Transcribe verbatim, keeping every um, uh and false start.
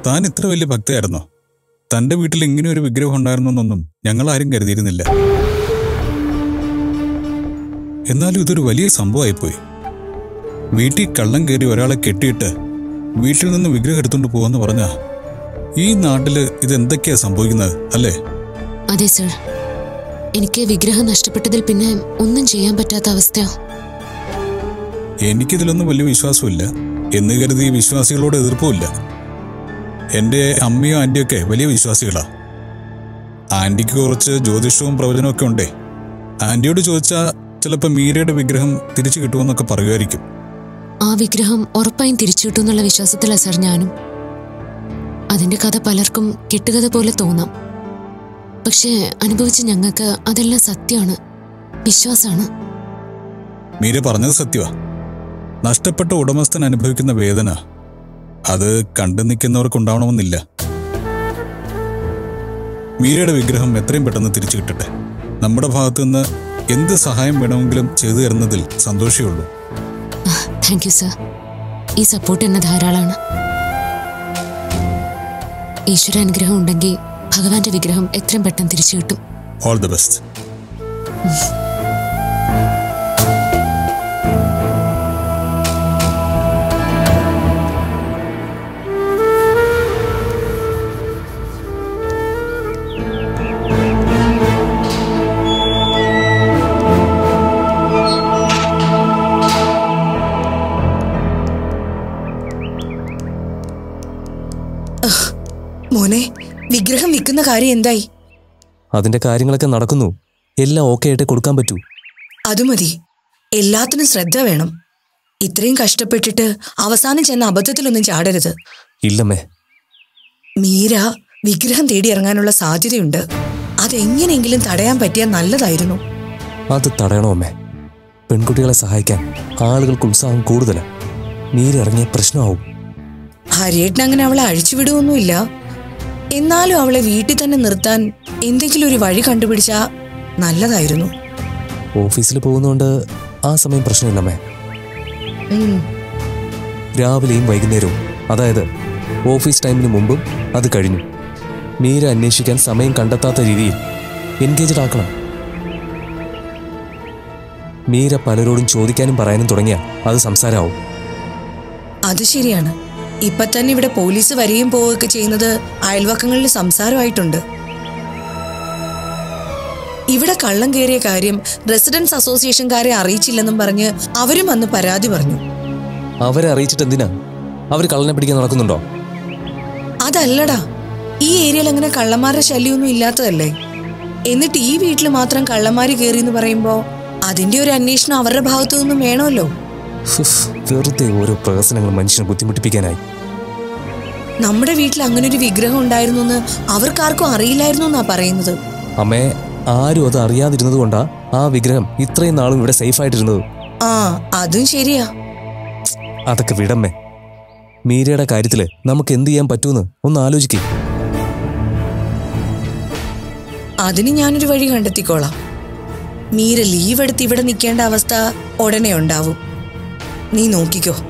താൻ ഇത്ര വലിയ ഭക്തയായിരുന്നോ? തന്റെ വീട്ടിൽ ഇങ്ങനെ ഒരു വിഗ്രഹം ഉണ്ടായിരുന്നൊന്നും ഞങ്ങൾ ആരും കരുതിയിരുന്നില്ല. എന്നാലും ഇതൊരു വലിയ സംഭവമായിപ്പോയി. വീട്ടിൽ കള്ളം കയറി ഒരാളെ കെട്ടിയിട്ട് വീട്ടിൽ നിന്ന് വിഗ്രഹം എടുത്തുകൊണ്ട് പോവാന്ന് പറഞ്ഞാ ഈ നാട്ടില് ഇതെന്തൊക്കെയാ സംഭവിക്കുന്നത് അല്ലേ? അതെ സർ, എനിക്ക് വിഗ്രഹം നഷ്ടപ്പെട്ടതിൽ പിന്നെ ഒന്നും ചെയ്യാൻ പറ്റാത്ത അവസ്ഥ. എനിക്കിതിലൊന്നും വലിയ വിശ്വാസമില്ല എന്ന് കരുതി വിശ്വാസികളോട് എതിർപ്പുമില്ല. എന്റെ അമ്മയോ ആന്റിയൊക്കെ വലിയ വിശ്വാസികളാ. ആന്റിക്ക് കുറച്ച് ജ്യോതിഷവും പ്രവചനവും ഒക്കെ ഉണ്ടേ. ആന്റിയോട് ചോദിച്ചാൽ ചിലപ്പോൾ മീരയുടെ വിഗ്രഹം തിരിച്ചു കിട്ടുമെന്നൊക്കെ പറയുമായിരിക്കും. ആ വിഗ്രഹം ഉറപ്പായും തിരിച്ചു കിട്ടുമെന്നുള്ള വിശ്വാസത്തിലാണ് സർ ഞാനും. അതിന്റെ കഥ പലർക്കും കെട്ടുകഥ പോലെ തോന്നാം, പക്ഷെ അനുഭവിച്ച ഞങ്ങൾക്ക് അതെല്ലാം സത്യമാണ്, വിശ്വാസമാണ്. മീര പറഞ്ഞത് സത്യമാ. നഷ്ടപ്പെട്ട ഉടമസ്ഥൻ അനുഭവിക്കുന്ന വേദന അത് കണ്ടു നിൽക്കുന്നവർക്കുണ്ടാവണമെന്നില്ല. മീരയുടെ വിഗ്രഹം എത്രയും പെട്ടെന്ന് തിരിച്ചു കിട്ടട്ടെ. നമ്മുടെ ഭാഗത്തു നിന്ന് എന്ത് സഹായം വേണമെങ്കിലും ചെയ്തു തരുന്നതിൽ സന്തോഷമേ ഉള്ളൂ. Thank you sir. ഈ സപ്പോർട്ട് എന്നെ ധാരാളമാണ്. ഈശ്വര അനുഗ്രഹം ഉണ്ടെങ്കിൽ ഭഗവാന്റെ വിഗ്രഹം എത്രയും പെട്ടെന്ന് തിരിച്ചു കിട്ടും. All the best. മോനെ, വിഗ്രഹം വിൽക്കുന്ന കാര്യം എന്തായി? അതിന്റെ കാര്യങ്ങളൊക്കെ നടക്കുന്നു. എല്ലാം ഓക്കെ ആയിട്ട് കൊടുക്കാൻ പറ്റൂ. അത് മതി. എല്ലാത്തിനും ശ്രദ്ധ വേണം. ഇത്രയും കഷ്ടപ്പെട്ടിട്ട് അവസാനം ചെന്ന അബദ്ധത്തിലൊന്നും ചാടരുത്. ഇല്ലമ്മേ. മീര വിഗ്രഹം തേടി ഇറങ്ങാനുള്ള സാധ്യതയുണ്ട്. അതെങ്ങനെയെങ്കിലും തടയാൻ പറ്റിയാൽ നല്ലതായിരുന്നു. അത് തടയണോ അമ്മേ? പെൺകുട്ടികളെ സഹായിക്കാൻ ആളുകൾക്ക് ഉത്സാഹം കൂടുതലാണ്. മീര ഇറങ്ങിയ പ്രശ്നമാവും. ഹരിയേട്ടൻ അങ്ങനെ അവളെ അഴിച്ചുവിടുവൊന്നുമില്ല. എന്നാലും അവളെ വീട്ടിൽ തന്നെ നിർത്താൻ എന്തെങ്കിലും ഒരു വഴി കണ്ടുപിടിച്ചാ നല്ലതായിരുന്നു. ഓഫീസിൽ പോകുന്നോണ്ട് ആ സമയം പ്രശ്നമില്ലമ്മേ. രാവിലെയും വൈകുന്നേരവും, അതായത് ഓഫീസ് ടൈമിന് മുമ്പും അത് കഴിഞ്ഞു, മീര അന്വേഷിക്കാൻ സമയം കണ്ടെത്താത്ത രീതിയിൽ എൻഗേജ്ഡ് ആക്കണം. മീര പലരോടും ചോദിക്കാനും പറയാനും തുടങ്ങിയാൽ അത് സംസാരമാവും. അത് ശരിയാണ്. ഇപ്പൊ തന്നെ ഇവിടെ പോലീസ് വരികയും പോവുകയൊക്കെ ചെയ്യുന്നത് അയൽവക്കങ്ങളിൽ സംസാരമായിട്ടുണ്ട്. ഇവിടെ കള്ളം കയറിയ കാര്യം റെസിഡൻസ് അസോസിയേഷൻകാരെ അറിയിച്ചില്ലെന്നും പറഞ്ഞ് അവരും വന്ന് പരാതി പറഞ്ഞു. അവരെ അറിയിച്ചിട്ട് എന്തിനാ? അവർ കള്ളനെ പിടിക്കാൻ നടക്കുന്നുണ്ടോ? അതല്ലടാ, ഈ ഏരിയയിൽ അങ്ങനെ കള്ളന്മാരുടെ ശല്യമൊന്നും ഇല്ലാത്തതല്ലേ. എന്നിട്ട് ഈ വീട്ടിൽ മാത്രം കള്ളന്മാര് കയറി എന്ന് പറയുമ്പോ അതിന്റെ ഒരു അന്വേഷണം അവരുടെ ഭാഗത്തു നിന്നും വേണമല്ലോ. വെറുതെ ഓരോ പ്രഹസനങ്ങൾ മനുഷ്യനെ ബുദ്ധിമുട്ടിപ്പിക്കാനായി. നമ്മുടെ വീട്ടിൽ അങ്ങനെ ഒരു വിഗ്രഹം ഉണ്ടായിരുന്നു എന്ന് അവർക്കാർക്കും അറിയില്ലായിരുന്നു എന്നാ പറയുന്നത്. അമ്മേ, ആരും അത് അറിയാതിരുന്നത് കൊണ്ടാ ആ വിഗ്രഹം ഇത്രയും നാളും ഇവിടെ സേഫ് ആയിട്ടിരുന്നത്. ആ, അതും ശരിയാ. അതൊക്കെ വിടമ്മേ. മീരയുടെ കാര്യത്തില് നമുക്ക് എന്ത് ചെയ്യാൻ പറ്റൂന്ന് ഒന്ന് ആലോചിക്കേ. അതിന് ഞാനൊരു വഴി കണ്ടെത്തിക്കോളാം. മീര ലീവ് എടുത്ത് ഇവിടെ നിൽക്കേണ്ട അവസ്ഥ ഉടനെ ഉണ്ടാവും. നീ നോക്കിക്കോ.